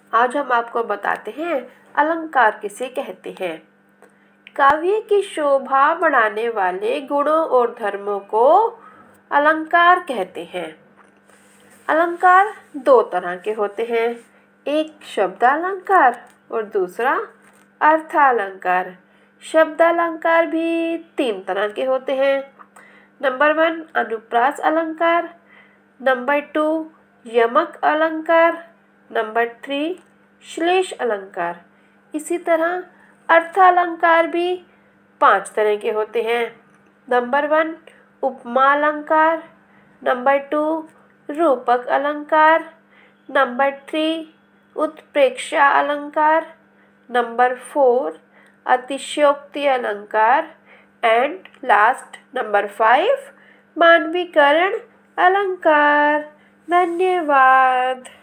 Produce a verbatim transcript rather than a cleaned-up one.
आज हम आपको बताते हैं अलंकार किसे कहते हैं। काव्य की शोभा बढ़ाने वाले गुणों और धर्मों को अलंकार कहते हैं। अलंकार दो तरह के होते हैं, एक शब्दालंकार और दूसरा अर्थालंकार। शब्दालंकार भी तीन तरह के होते हैं। नंबर वन अनुप्रास अलंकार, नंबर टू यमक अलंकार, नंबर थ्री श्लेष अलंकार। इसी तरह अर्थालंकार भी पांच तरह के होते हैं। नंबर वन उपमा अलंकार, नंबर टू रूपक अलंकार, नंबर थ्री उत्प्रेक्षा अलंकार, नंबर फोर अतिशयोक्ति अलंकार एंड लास्ट नंबर फाइव मानवीकरण अलंकार। धन्यवाद।